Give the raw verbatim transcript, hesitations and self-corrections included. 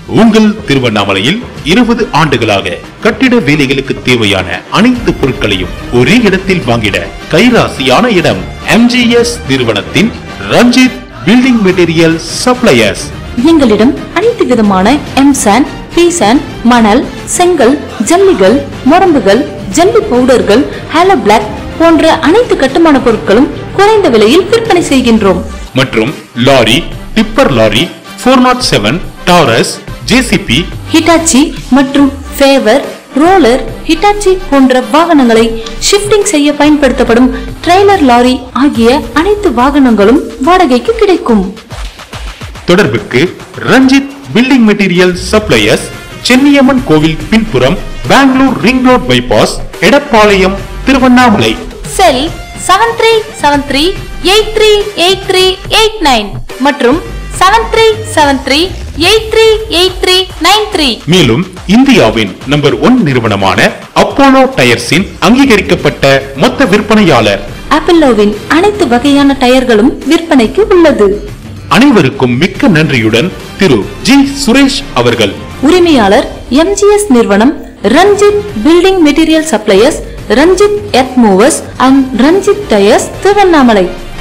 உங்கள் திருவண்ணாமலையில் இருபது ஆண்டுகளாக கட்டிட வேலைகளுக்கு தேவையான அனைத்து பொருட்களையும் ஒரே இடத்தில் வாங்கிட கைராசியான இடம் எம்ஜிஎஸ் நிறுவனத்தின் ரஞ்சித் பில்டிங் மெட்டீரியல் சப்ளையர்ஸ். எங்களிடம் அனைத்து விதமான எம்சாண்ட், பீசாண்ட், மணல், செங்கல், ஜல்லிகள், மொரம்புகள், ஜல்லி பவுடர்கள், ஹாலோ பிளாக் போன்ற அனைத்து கட்டுமான பொருட்களும் குறைந்த விலையில் விற்பனை செய்கின்றோம். மற்றும் லாரி, டிப்பர் லாரி, நானூற்று ஏழு, டாரஸ், ஜேசிபி, ஹிட்டாச்சி மற்றும் ஃபேவர், ரோலர், ஹிட்டாச்சி போன்ற வாகனங்களை ஷிஃப்டிங் செய்ய பயன்படுத்தப்படும் ட்ரெய்லர் லாரி ஆகிய அனைத்து வாகனங்களும் வாடகைக்கு கிடைக்கும். தொடர்புக்கு Ranjith building material suppliers, Chenniamman கோவில் பின்புறம், Bangalore ring road bypass, Edappalayam, Tiruvannamalai. Cell seven three seven three eight three eight three eight nine மற்றும் seven three seven three eight three eight three nine three. மேலும் இந்தியாவின் நம்பர் ஒன் நிறுவனமான அப்போலோ டயர்ஸின் அங்கீகரிக்கப்பட்ட மொத்த விற்பனையாளர். அப்பல்லோவின் அனைத்து வகையான டயர்களும் விற்பனைக்கு உள்ளது. அனைவருக்கும் மிக்க நன்றியுடன் திரு ஜி சுரேஷ் அவர்கள். உரிமையாளர் எம்ஜிஎஸ் நிறுவனம், Ranjith building material suppliers, Ranjith earth movers and Ranjith tyres, Tiruvannamalai.